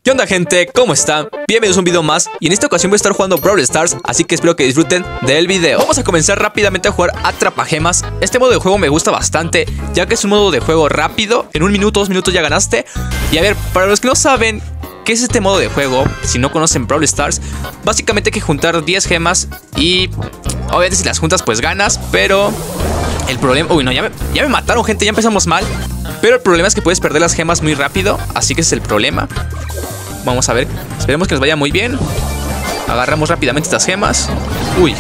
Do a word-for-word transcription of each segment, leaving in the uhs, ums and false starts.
¿Qué onda, gente? ¿Cómo están? Bienvenidos a un video más. Y en esta ocasión voy a estar jugando Brawl Stars, así que espero que disfruten del video. Vamos a comenzar rápidamente a jugar Atrapagemas. Este modo de juego me gusta bastante, ya que es un modo de juego rápido. En un minuto, dos minutos ya ganaste. Y a ver, para los que no saben qué es este modo de juego, si no conocen Brawl Stars, básicamente hay que juntar diez gemas y obviamente si las juntas pues ganas, pero el problema... Uy, no, ya me, ya me mataron, gente, ya empezamos mal. Pero el problema es que puedes perder las gemas muy rápido, así que ese es el problema. Vamos a ver, esperemos que nos vaya muy bien. Agarramos rápidamente estas gemas. Uy.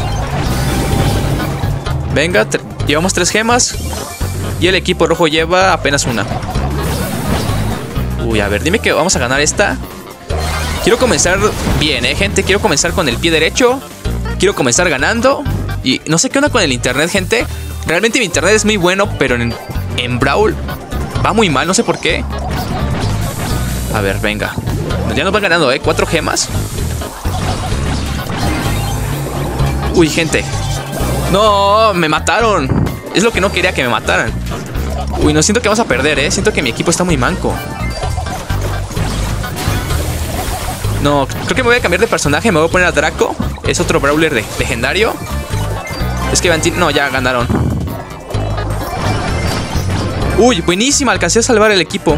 Venga, llevamos tres gemas y el equipo rojo lleva apenas una. Uy, a ver, dime que vamos a ganar esta. Quiero comenzar bien, eh, gente. Quiero comenzar con el pie derecho. Quiero comenzar ganando. Y no sé qué onda con el internet, gente. Realmente mi internet es muy bueno, pero en, en Brawl va muy mal, no sé por qué. A ver, venga. Ya nos van ganando, ¿eh? Cuatro gemas. Uy, gente. No, me mataron. Es lo que no quería, que me mataran. Uy, no, siento que vamos a perder, ¿eh? Siento que mi equipo está muy manco. No, creo que me voy a cambiar de personaje. Me voy a poner a Draco. Es otro brawler de legendario. Es que no, ya ganaron. Uy, buenísima. Alcancé a salvar el equipo.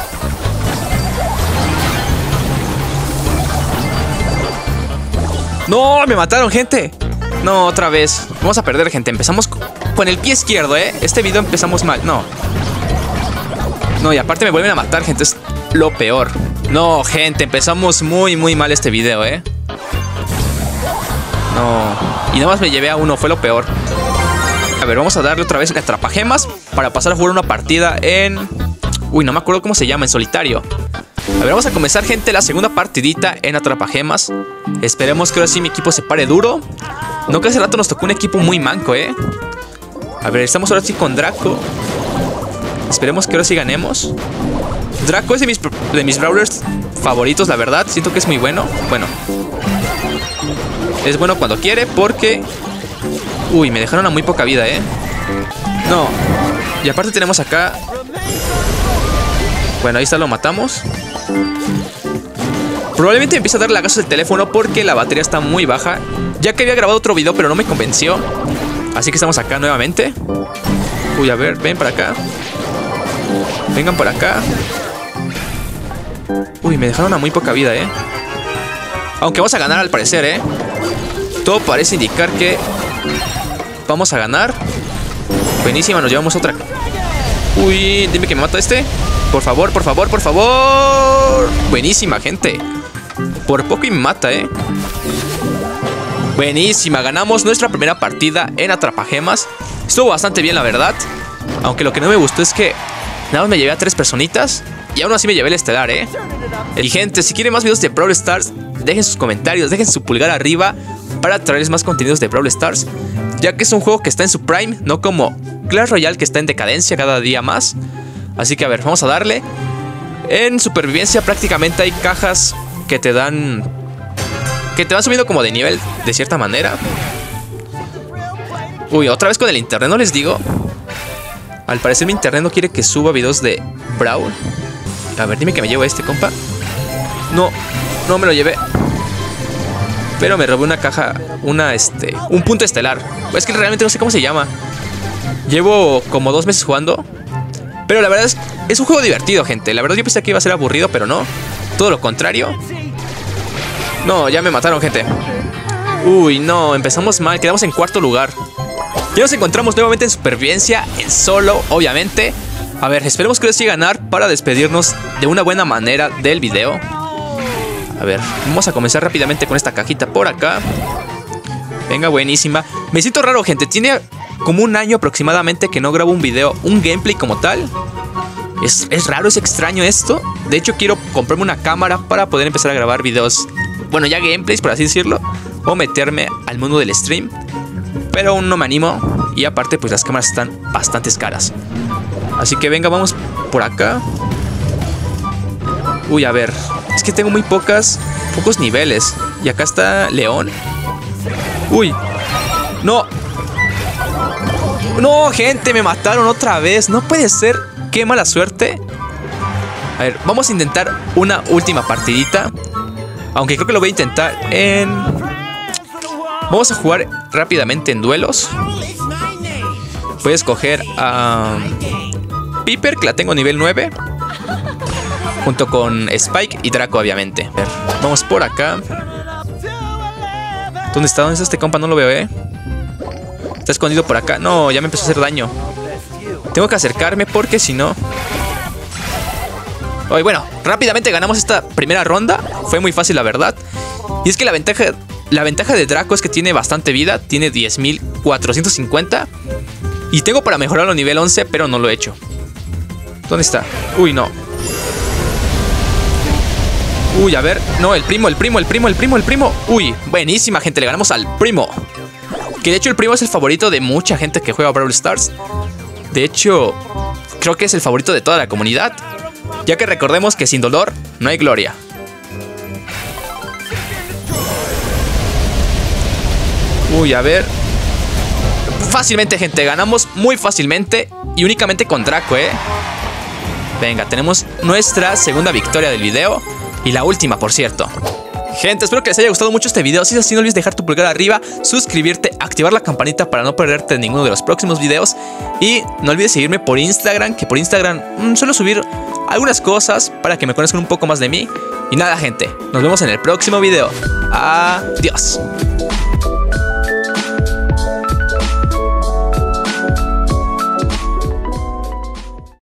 No, me mataron, gente. No, otra vez. Vamos a perder, gente. Empezamos con el pie izquierdo, ¿eh? Este video empezamos mal. No. No, y aparte me vuelven a matar, gente. Es lo peor. No, gente. Empezamos muy, muy mal este video, ¿eh? No. Y nada más me llevé a uno. Fue lo peor. A ver, vamos a darle otra vez Atrapagemas para pasar a jugar una partida en... Uy, no me acuerdo cómo se llama. En solitario. A ver, vamos a comenzar, gente, la segunda partidita en Atrapagemas. Esperemos que ahora sí mi equipo se pare duro. No, que hace rato nos tocó un equipo muy manco, ¿eh? A ver, estamos ahora sí con Draco. Esperemos que ahora sí ganemos. Draco es de mis, de mis brawlers favoritos, la verdad. Siento que es muy bueno. Bueno, es bueno cuando quiere porque... Uy, me dejaron a muy poca vida, ¿eh? No. Y aparte tenemos acá... Bueno, ahí está, lo matamos. Probablemente empiece a dar lagazos el teléfono porque la batería está muy baja, ya que había grabado otro video pero no me convenció. Así que estamos acá nuevamente. Uy, a ver, ven para acá. Vengan por acá. Uy, me dejaron a muy poca vida, eh. Aunque vamos a ganar al parecer, eh. Todo parece indicar que vamos a ganar. Buenísima, nos llevamos otra. Uy, dime que me mata este. Por favor, por favor, por favor. Buenísima, gente. Por poco y me mata, eh. Buenísima, ganamos nuestra primera partida en Atrapagemas. Estuvo bastante bien, la verdad. Aunque lo que no me gustó es que nada más me llevé a tres personitas y aún así me llevé el estelar, eh. Y gente, si quieren más videos de Brawl Stars, dejen sus comentarios, dejen su pulgar arriba para traerles más contenidos de Brawl Stars, ya que es un juego que está en su prime, no como Clash Royale, que está en decadencia cada día más. Así que a ver, vamos a darle. En supervivencia prácticamente hay cajas que te dan... Que te van subiendo como de nivel, de cierta manera. Uy, otra vez con el internet, ¿no les digo? Al parecer mi internet no quiere que suba videos de Brawl. A ver, dime que me llevo a este, compa. No, no me lo llevé. Pero me robé una caja, una, este... un punto estelar. Es que realmente no sé cómo se llama. Llevo como dos meses jugando. Pero la verdad es, es un juego divertido, gente. La verdad yo pensé que iba a ser aburrido, pero no. Todo lo contrario. No, ya me mataron, gente. Uy, no, empezamos mal. Quedamos en cuarto lugar. Ya nos encontramos nuevamente en supervivencia, en solo, obviamente. A ver, esperemos que ahora sí ganar para despedirnos de una buena manera del video. A ver, vamos a comenzar rápidamente con esta cajita por acá. Venga, buenísima. Me siento raro, gente. Tiene... como un año aproximadamente que no grabo un video, un gameplay como tal. Es, es raro, es extraño esto. De hecho quiero comprarme una cámara para poder empezar a grabar videos, bueno, ya gameplays, por así decirlo, o meterme al mundo del stream. Pero aún no me animo. Y aparte pues las cámaras están bastante caras. Así que venga, vamos por acá. Uy, a ver, es que tengo muy pocas Pocos niveles. Y acá está León. Uy, no. No, gente, me mataron otra vez. No puede ser. Qué mala suerte. A ver, vamos a intentar una última partidita. Aunque creo que lo voy a intentar en... Vamos a jugar rápidamente en duelos. Voy a escoger a Piper, que la tengo a nivel nueve. Junto con Spike y Draco, obviamente. A ver, vamos por acá. ¿Dónde está? ¿Dónde está este compa? No lo veo, ¿eh? Está escondido por acá. No, ya me empezó a hacer daño. Tengo que acercarme porque si no... Oye, bueno, rápidamente ganamos esta primera ronda. Fue muy fácil, la verdad. Y es que la ventaja, la ventaja de Draco es que tiene bastante vida. Tiene diez mil cuatrocientos cincuenta. Y tengo para mejorarlo a nivel once, pero no lo he hecho. ¿Dónde está? Uy, no. Uy, a ver. No, el primo, el primo, el primo, el primo, el primo. Uy, buenísima, gente. Le ganamos al primo. Que de hecho el primo es el favorito de mucha gente que juega Brawl Stars. De hecho, creo que es el favorito de toda la comunidad. Ya que recordemos que sin dolor no hay gloria. Uy, a ver. Fácilmente, gente. Ganamos muy fácilmente. Y únicamente con Draco, ¿eh? Venga, tenemos nuestra segunda victoria del video. Y la última, por cierto. Gente, espero que les haya gustado mucho este video. Si es así, no olvides dejar tu pulgar arriba, suscribirte, activar la campanita para no perderte ninguno de los próximos videos. Y no olvides seguirme por Instagram, que por Instagram mmm, suelo subir algunas cosas para que me conozcan un poco más de mí. Y nada, gente, nos vemos en el próximo video. Adiós.